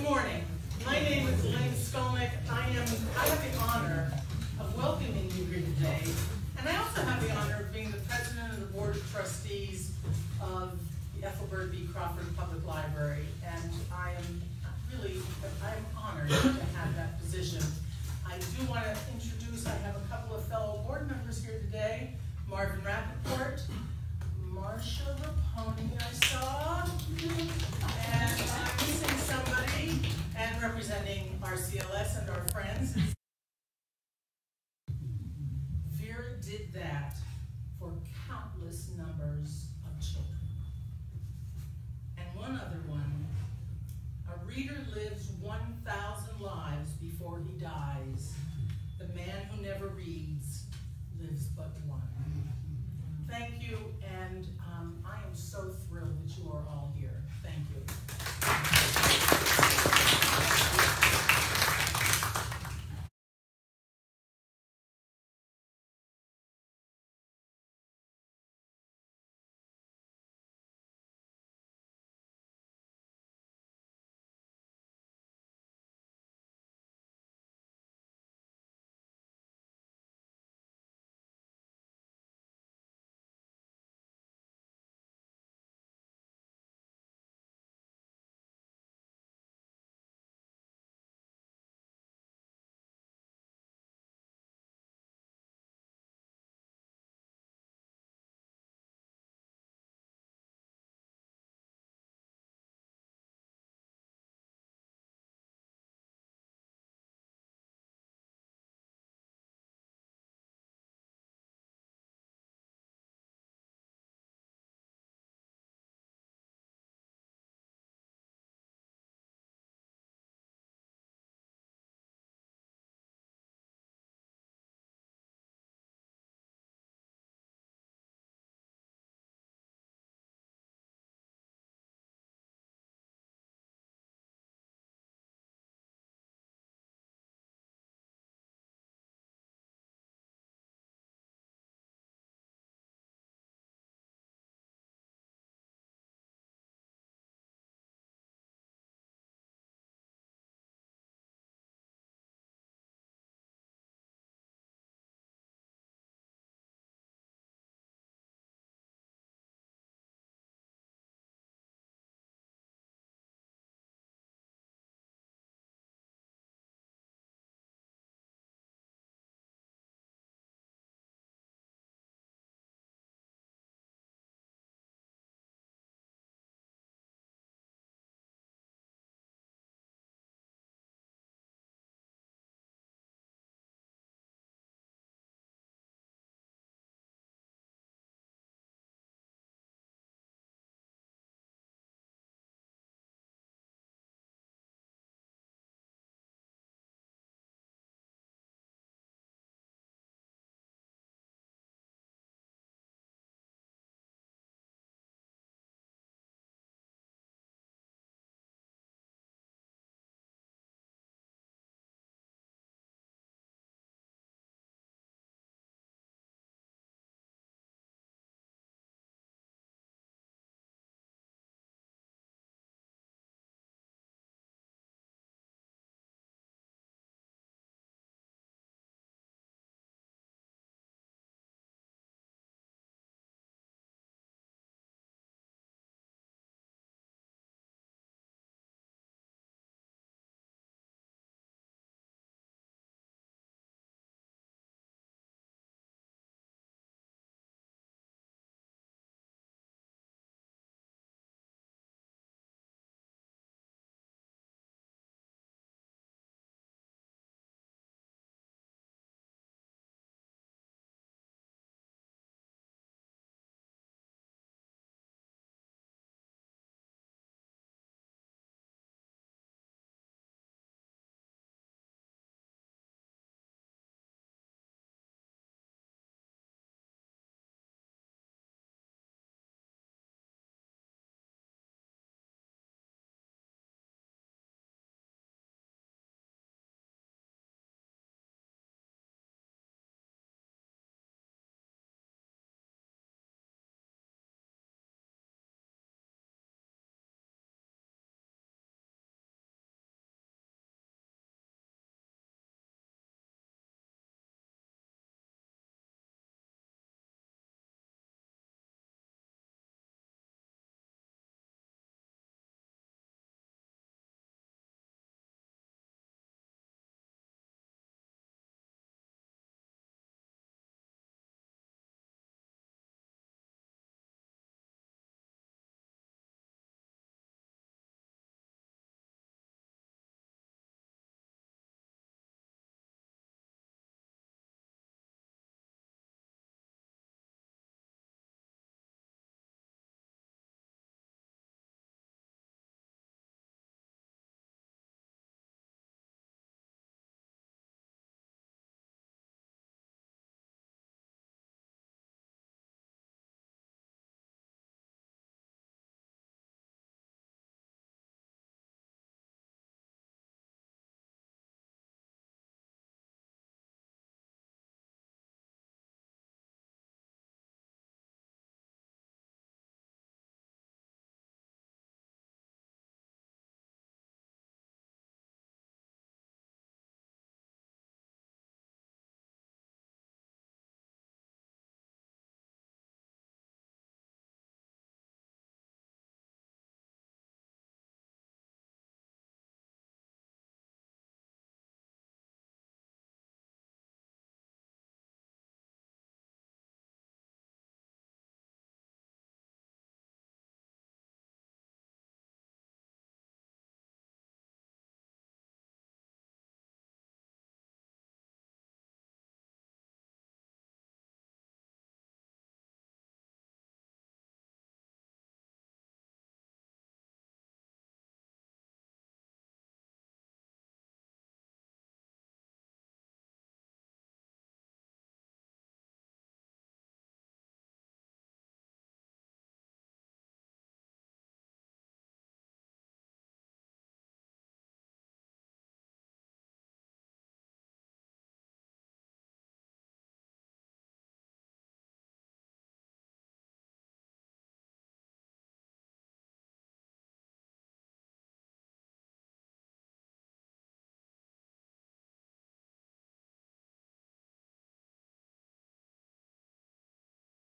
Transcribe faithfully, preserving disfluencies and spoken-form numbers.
morning. My name is Lynn Skolnick. I am I have the honor of welcoming you here today, and I also have the honor of being the president of the board of trustees of the Ethelbert B. Crawford Public Library, and I am really I am honored to have that position. I do want to introduce. I have a couple of fellow board members here today: Marvin Rappaport, Marcia Raponi, I saw, and I'm missing somebody, and representing R C L S and our friends. Vera did that for countless numbers of children. And one other one, a reader lives one thousand lives before he dies. The man who never reads lives but one. Thank you, and um, I am so thrilled that you are all here. Thank you.